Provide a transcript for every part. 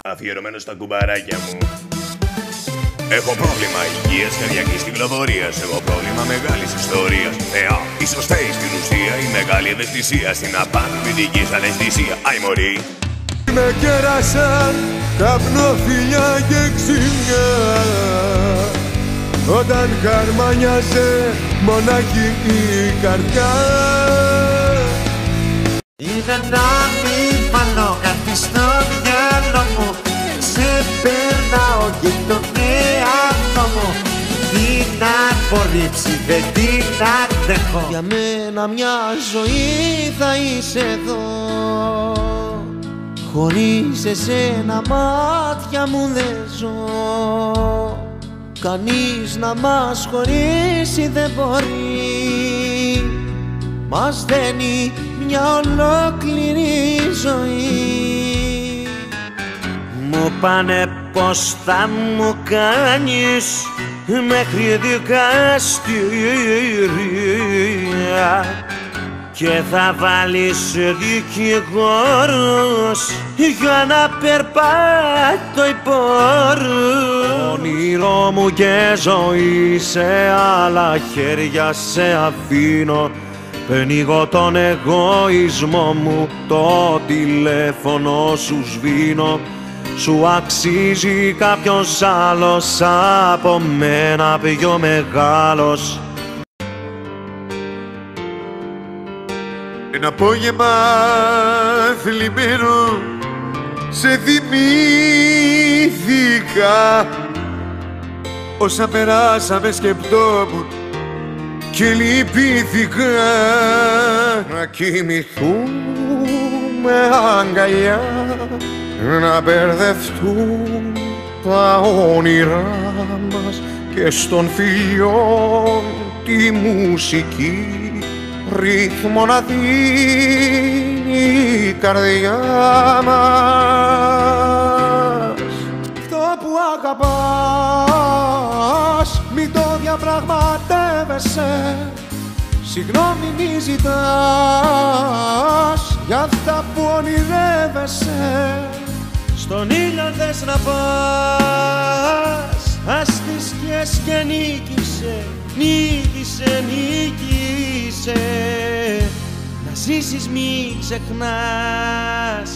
Αφιερωμένο στα κουμπαράκια μου. Έχω πρόβλημα υγείας, καρδιακής κυκλοφορίας. Έχω πρόβλημα μεγάλης ιστορίας. Ίσως φταίει στην ουσία η μεγάλη ευαισθησία στην απανοποιητικής αναισθησία. Αι μωρή. Με κέρασαν καπνοφιλιά και ξυμιά όταν χαρμάνιασε μονάχη η καρδιά. Είναι να μην βάλω κάτι στο μυαλό μου. Σε περνάω και τον εαυτό μου. Την απορρίψη δεν την αντέχω. Για μένα μια ζωή θα είσαι εδώ. Χωρίς εσένα μάτια μου δεν ζω. Κανείς να μας χωρίσει δεν μπορεί. Μας δένει μια ολόκληρη ζωή. Μου πάνε πως θα μου κάνεις μέχρι δικαστήρια και θα βάλεις δικηγόρος για να περπάτω η πόρου. Όνειρό μου και ζωή σε άλλα χέρια σε αφήνω. Πνίγω τον εγωισμό μου, το τηλέφωνο σου σβήνω. Σου αξίζει κάποιος άλλος από μένα πιο μεγάλος. Ένα απόγευμα θλιμμένο σε θυμήθηκα. Όσα περάσαμε σκεπτόμουν και λυπήθηκα. Να κοιμηθούμε αγκαλιά, να μπερδευτούν τα όνειρά μας και στον φιλιών τη μουσική ρύθμο να δίνει η καρδιά μας. Αυτό που αγαπάς μην το διαπραγματεύεσαι. Συγγνώμη μη ζητάς για αυτά που ονειρεύεσαι. Στον ήλιο θες να πας, ας τις σκιές και νίκησε, νίκησε, νίκησε. Να ζήσεις μη ξεχνάς.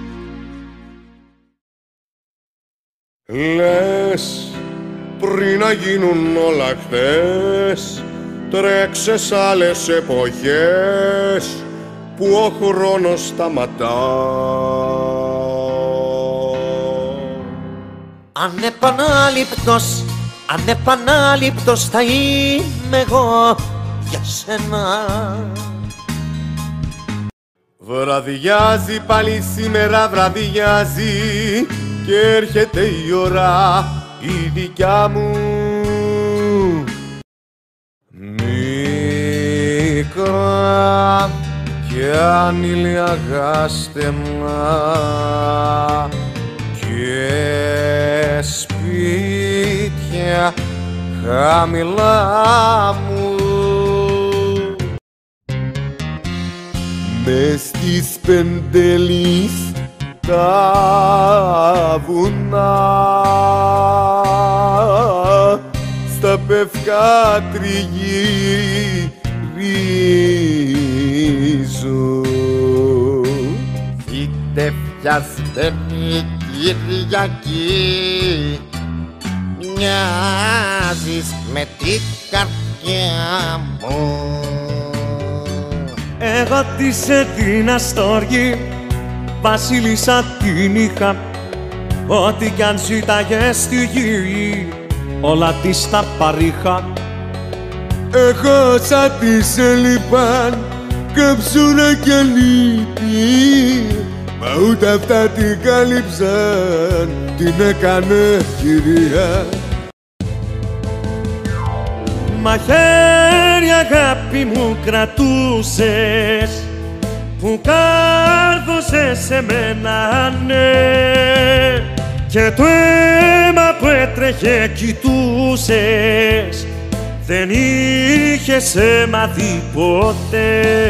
Λες πριν να γίνουν όλα χτες, τρέξε σ' άλλες εποχές που ο χρόνος σταματά. Ανεπανάληπτος, ανεπανάληπτος θα είμαι εγώ για σένα. Βραδιάζει πάλι σήμερα, βραδιάζει και έρχεται η ώρα η δικιά μου. Μικρά και ανήλια στενά και σπίτια χαμηλά μου. Μες στις Πεντέλης τα βουνά στα πευκά τριγυρίζω. Φυτεύια στενή Κυριακή, μοιάζεις με την καρδιά μου. Εγώ της έδινα στοργή, βασίλισσα την είχα. Ό,τι κι αν ζήταγε στη γη, όλα της τα παρήχα. Εγώ σαν της έλειπαν κάψουνα κι αλήτη, μα ούτε αυτά την κάλυψαν, την έκανε κυρία. Μαχαίρια αγάπη μου κρατούσες, που κάρδωσες σε μένα, ναι, και το αίμα που έτρεχε κοιτούσες, δεν είχες αίμα δει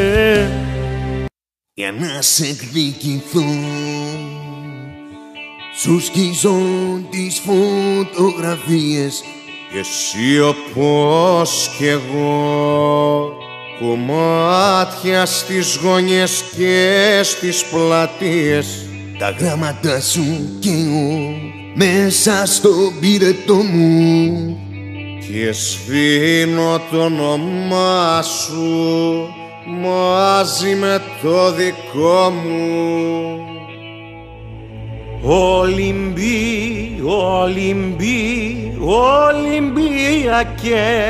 ποτέ. Για να σε εκδικηθώ σου σκίζω τις φωτογραφίες κι εσύ όπως κι εγώ, κομμάτια στις γωνιές και στις πλατείες. Τα γράμματα σου και εγώ μέσα στο πυρετό μου και σβήνω το όνομά σου μαζί με το δικό μου. Ολυμπιακέ,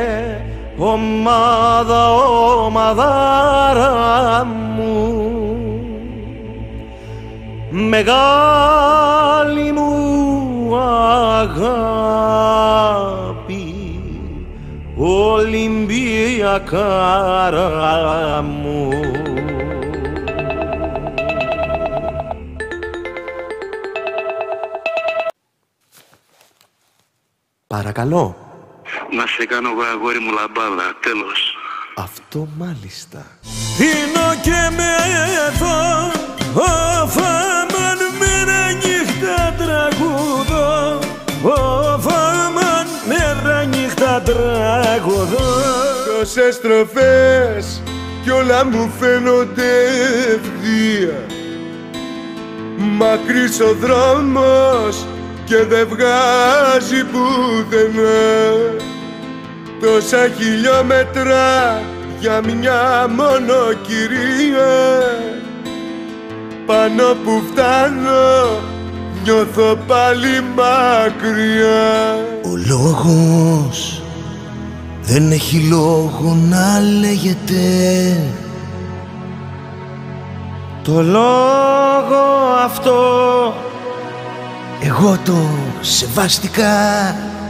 ομαδάρα μου, μεγάλη μου αγάπη, Ολυμπιακάρα μου. Παρακαλώ. Να σε κάνω εγώ αγόρι μου λαμπάδα, τέλος. Αυτό μάλιστα. Πίνω και με εδώ, φαμάν μέρα νύχτα τραγουδώ, φαμάν μέρα νύχτα τραγουδώ. Τόσες στροφές κι όλα μου φαίνονται ευθεία, μακρύς ο δρόμος και δεν βγάζει πουθενά. Τόσα χιλιόμετρα για μια μόνο κυρία, πάνω που φτάνω νιώθω πάλι μακριά. Ο λόγος δεν έχει λόγο να λέγεται, το λόγο αυτό εγώ το σεβάστηκα.